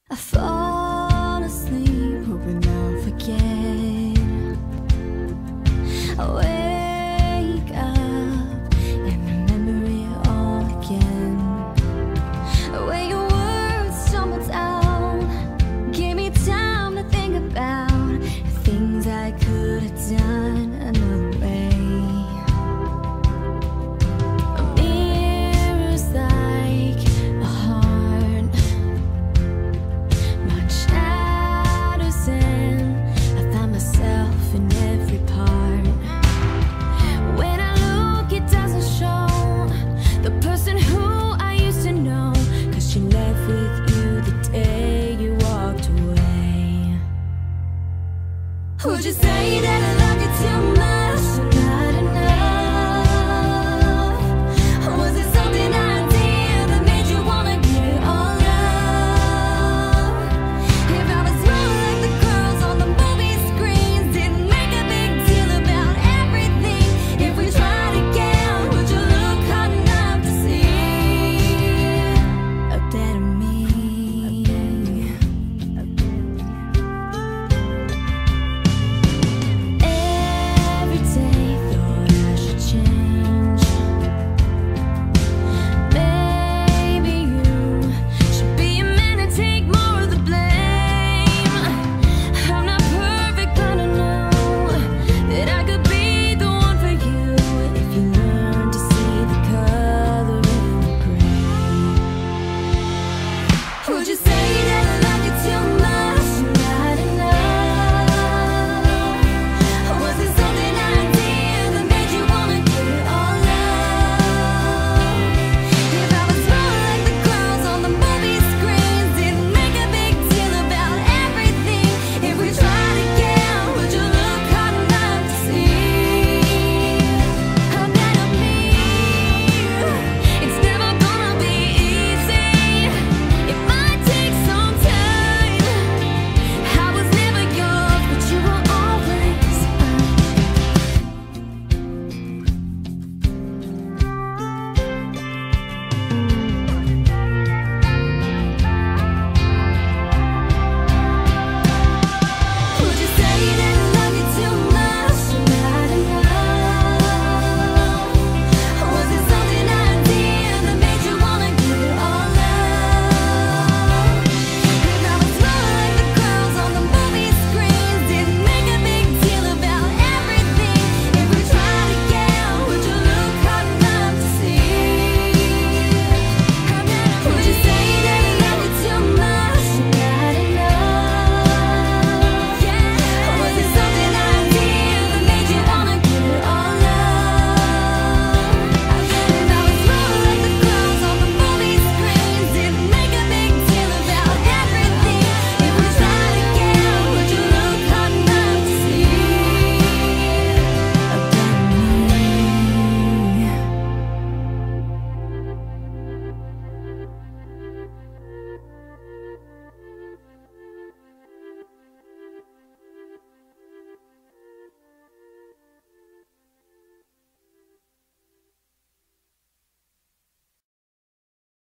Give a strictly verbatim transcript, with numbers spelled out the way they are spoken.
I fall asleep, hoping I'll forget. I wake up and remember it all again. When your words stumbled out, gave me time to think about things I could have done another way. A mirror's like a heart, mine shatters and I find myself in every part. When I look, it doesn't show the person who I used to know, 'cause she left with you the day you walked away. Would you say that I love you too much, not enough? Was it something I did that made you wanna get all up? If I was wrong like the girls on the movie screens, didn't make a big deal about everything, if we tried again, would you look hard enough to see a better me? Every day thought I should change. Maybe you should be a man and take more of the blame. I'm not perfect, but I know that I could be the one for you if you learn to see the color in the gray. Would you say